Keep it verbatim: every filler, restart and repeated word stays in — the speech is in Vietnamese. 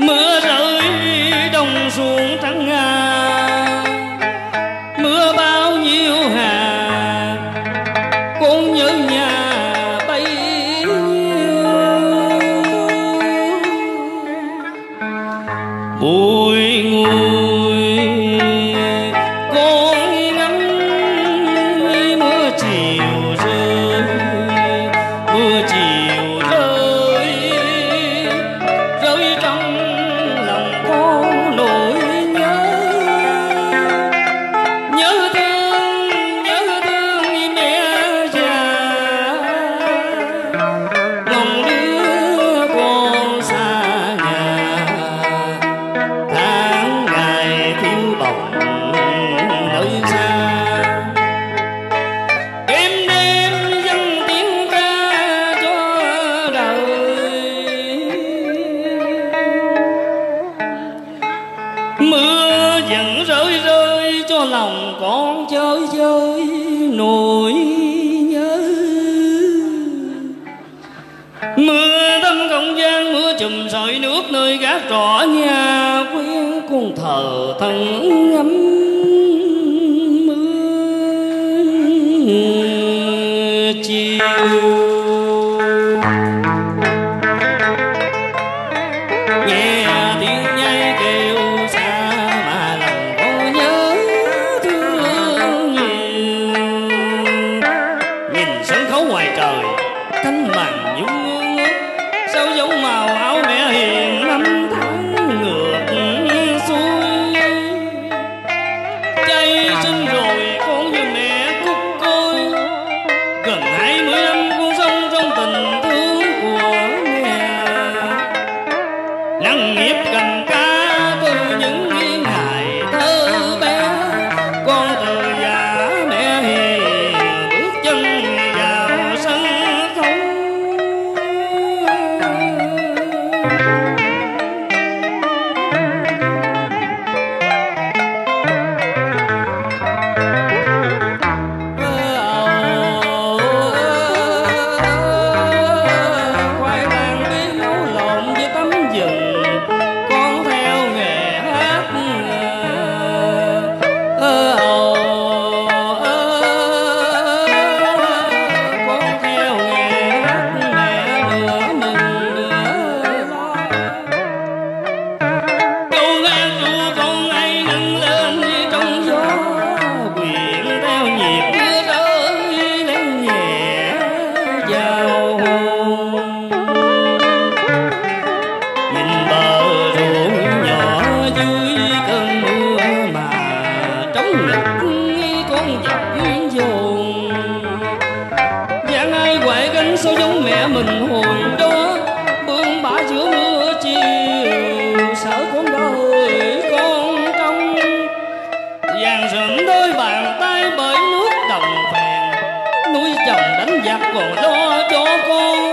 Mưa rơi đông xuống trắng ngà, mưa bao nhiêu hà con nhớ nhà bấy nhiêu. Bụi ngùi con ngắm mưa chiều rơi, mưa chiều rơi rơi trong lòng con nỗi nhớ. Nhớ thương, nhớ thương mẹ già, lòng đứa con xa nhà. Tháng ngày thiếu bồng nơi xa, đêm đêm dâng tiếng ca cho đời. Mưa dần rơi rơi cho lòng con chơi chơi nỗi nhớ. Mưa thấm không gian, mưa chùm sợi nước nơi gác trọ nhà quen con thờ thân ngắm mưa chiều. Nghe tiếng nhai kêu xa mà lòng có nhớ thương nhiều. Nhìn sân khấu ngoài trời cánh màn nhung ngơ ngớt, sao giống màu áo mẹ hiền năm tháng ngược xuôi. Chay sinh rồi con như mẹ cúc côi, gần hai mươi năm con sống trong tình thương của mẹ. Nặng nghiệp cầm ca từ những ngày thơ bé, con từ già mẹ hiền bước chân vào sân khấu. Khoai lang bí nấu lộn với tấm vừng, con theo nghề hát. Ơ ồ, con theo nghề hát, mẹ nửa mừng nửa lo. Câu hát ru con ấy nâng lên như trong gió, quyện theo nhịp mưa rơi lên nhẹ vào hồn. Nhìn bờ ruộng nhỏ dưới cơn mưa mà trống ngực con dập dồn. Dạng ai quậy gánh sao giống mẹ mình hồi đó, bươn bả giữa mưa chiều sợ con đời con trong. Vàng sườn đôi bàn tay bởi nước đồng phèn, nuôi chồng đánh giặc còn lo cho con.